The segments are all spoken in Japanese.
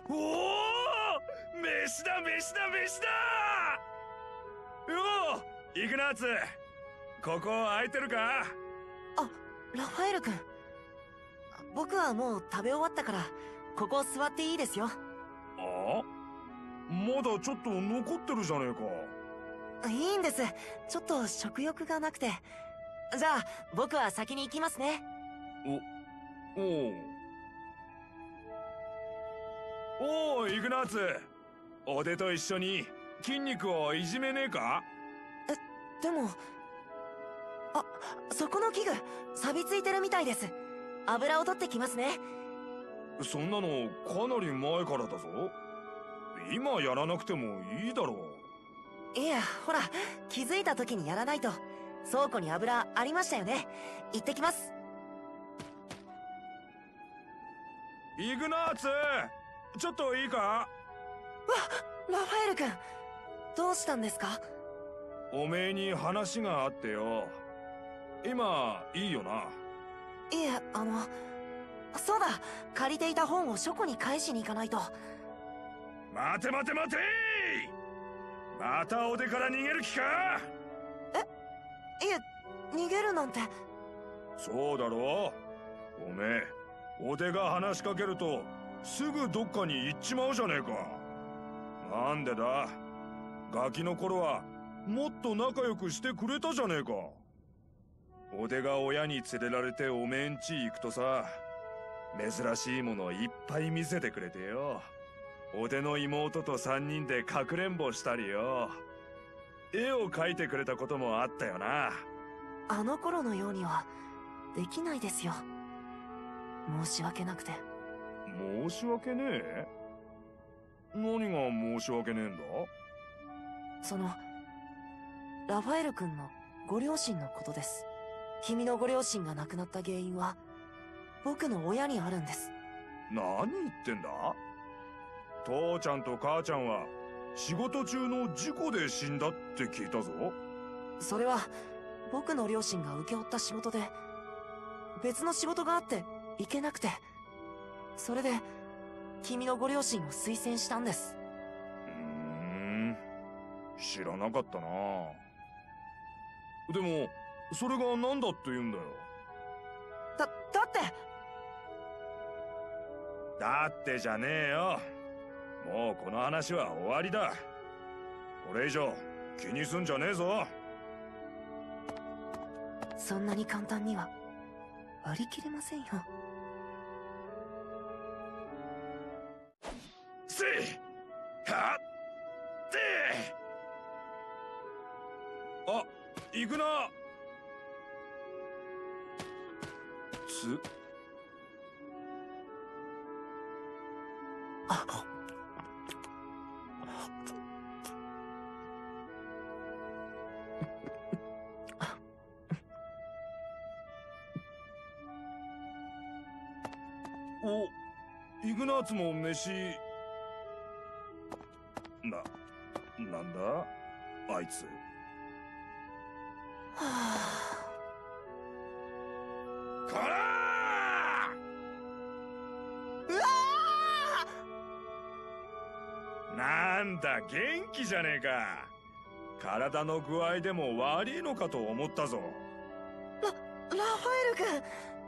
おお、飯だ飯だ飯だ。ようイグナーツ、ここ空いてるか？ あ、ラファエル君。僕はもう食べ終わったからここ座っていいですよ。 あ、まだちょっと残ってるじゃねえか。 いいんです、ちょっと食欲がなくて。じゃあ僕は先に行きますね。 おうイグナーツ、おでと一緒に筋肉をいじめねえか？ でも、あ、そこの器具錆びついてるみたいです。油を取ってきますね。 そんなのかなり前からだぞ。今やらなくてもいいだろう。いや、ほら気づいた時にやらないと。倉庫に油ありましたよね。行ってきます。 イグナーツ、ちょっといいか？わっ、ラファエル君、どうしたんですか？ おめえに話があってよ。今いいよな？ いえ、そうだ、借りていた本を書庫に返しに行かないと。 待て待て待て、またおでから逃げる気か？ いえ、逃げるなんて。 そうだろう。おめえおでが話しかけるとすぐどっかに行っちまうじゃねえか。なんでだ？ガキの頃はもっと仲良くしてくれたじゃねえか。おでが親に連れられておめえんち行くとさ、珍しいものいっぱい見せてくれてよ。おでの妹と3人でかくれんぼしたりよ。絵を描いてくれたこともあったよな。 あの頃のようにはできないですよ。申し訳なくて。 申し訳ねえ？何が申し訳ねえんだ？ その、ラファエル君のご両親のことです。君のご両親が亡くなった原因は僕の親にあるんです。 何言ってんだ？父ちゃんと母ちゃんは仕事中の事故で死んだって聞いたぞ。 それは僕の両親が請け負った仕事で、別の仕事があって行けなくて、それで君のご両親を推薦したんです。 知らなかったな。でもそれが何だって言うんだよ。だってじゃねえよ。もうこの話は終わりだ。これ以上気にすんじゃねえぞ。 そんなに簡単には割り切れませんよ。 せいはってあ、行くな。お、イグナーツも飯。なんだあいつ。こらー！うわー！なんだ元気じゃねえか。体の具合でも悪いのかと思ったぞ。 ラファエル君。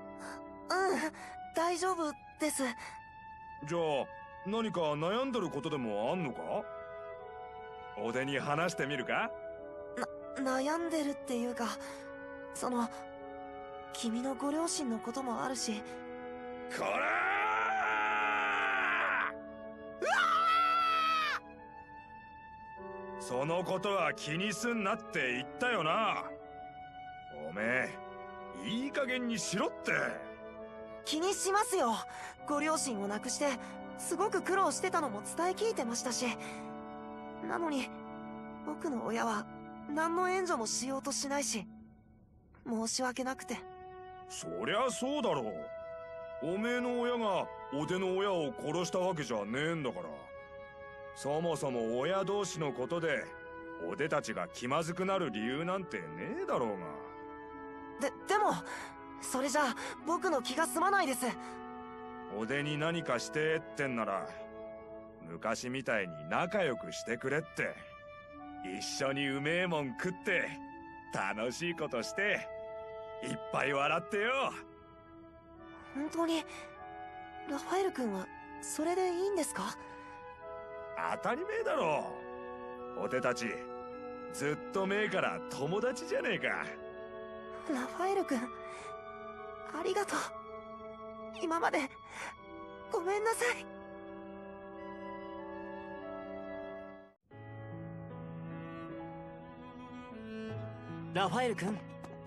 大丈夫です。 じゃあ何か悩んでることでもあんのか？おでに話してみるか？ 悩んでるっていうか、その、君のご両親のこともあるし。 こらー！うわー！そのことは気にすんなって言ったよな。おめえいい加減にしろって。 気にしますよ。ご両親を亡くしてすごく苦労してたのも伝え聞いてましたし。なのに僕の親は何の援助もしようとしないし、申し訳なくて。 そりゃそうだろう。おめえの親がおでの親を殺したわけじゃねえんだから。そもそも親同士のことでおでたちが気まずくなる理由なんてねえだろうが。 でもそれじゃ僕の気が済まないです。 おでに何かしてってんなら昔みたいに仲良くしてくれって。一緒にうめえもん食って楽しいことしていっぱい笑ってよ。 本当にラファエル君はそれでいいんですか？ 当たり前だろ。お手たちずっと前から友達じゃねえか。 ラファエル君、ありがとう。今までごめんなさい。ラファエル君。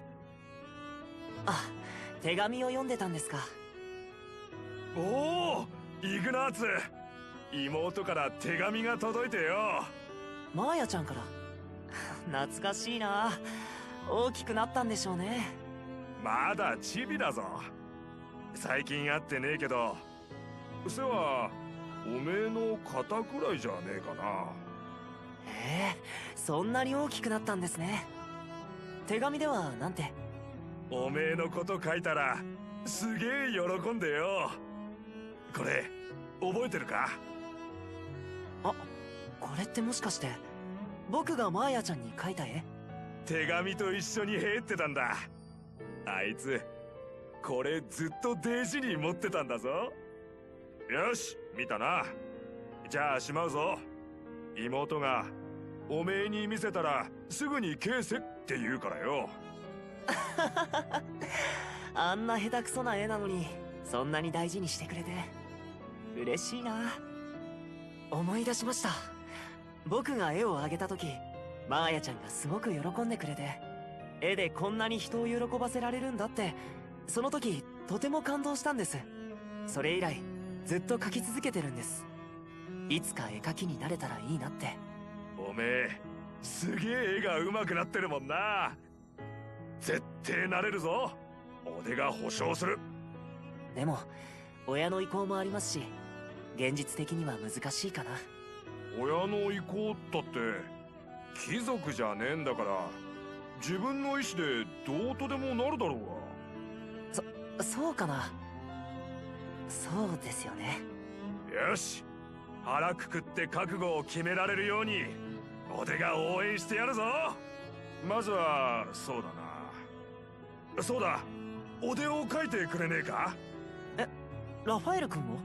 あ、手紙を読んでたんですか。 おお、イグナーツ、妹から手紙が届いてよ。 マーヤちゃんから。懐かしいな。大きくなったんでしょうね。 まだチビだぞ。最近会ってねえけど、世話おめえの肩くらいじゃねえかな。 へえ、そんなに大きくなったんですね。手紙ではなんて？ おめえのこと書いたらすげえ喜んでよ。これ覚えてるか？ あ、これってもしかして僕がマーヤちゃんに書いた絵？ 手紙と一緒に入ってたんだ。あいつこれずっとデージに持ってたんだぞ。よし、見たな。じゃあしまうぞ。妹がおめえに見せたらすぐに返せって言うからよ。 あんな下手くそな絵なのにそんなに大事にしてくれて嬉しいな。思い出しました。僕が絵をあげた時、マーヤちゃんがすごく喜んでくれて、絵でこんなに人を喜ばせられるんだって、その時とても感動したんです。それ以来ずっと描き続けてるんです。いつか絵描きになれたらいいなって。 おめえすげえ絵が上手くなってるもんな。絶対なれるぞ。俺が保証する。 でも親の意向もありますし、現実的には難しいかな。 親の意向だって貴族じゃねえんだから、自分の意思でどうとでもなるだろうが。 そうかな。そうですよね。 よし、腹くくって覚悟を決められるように俺が応援してやるぞ。まずはそうだな。そうだ、おでを書いてくれねえか？ ラファエル君を？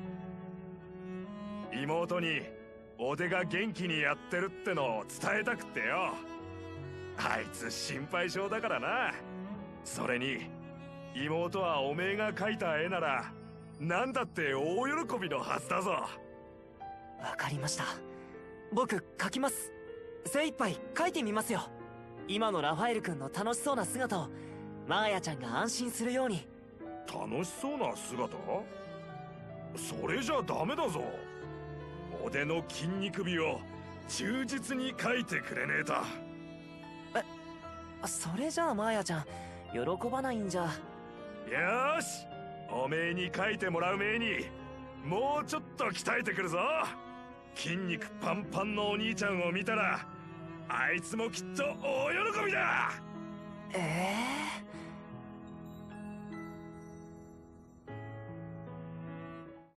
妹におでが元気にやってるってのを伝えたくってよ。あいつ心配性だからな。それに妹はおめえが描いた絵ならなんだって大喜びのはずだぞ。 わかりました。僕描きます。精一杯描いてみますよ。今のラファエル君の楽しそうな姿をマーヤちゃんが安心するように。 楽しそうな姿？それじゃダメだぞ。おでの筋肉美を忠実に描いてくれねえと。 それじゃあマーヤちゃん喜ばないんじゃ。 よーし、おめえに描いてもらう前にもうちょっと鍛えてくるぞ。筋肉パンパンのお兄ちゃんを見たらあいつもきっと大喜びだ。 ええ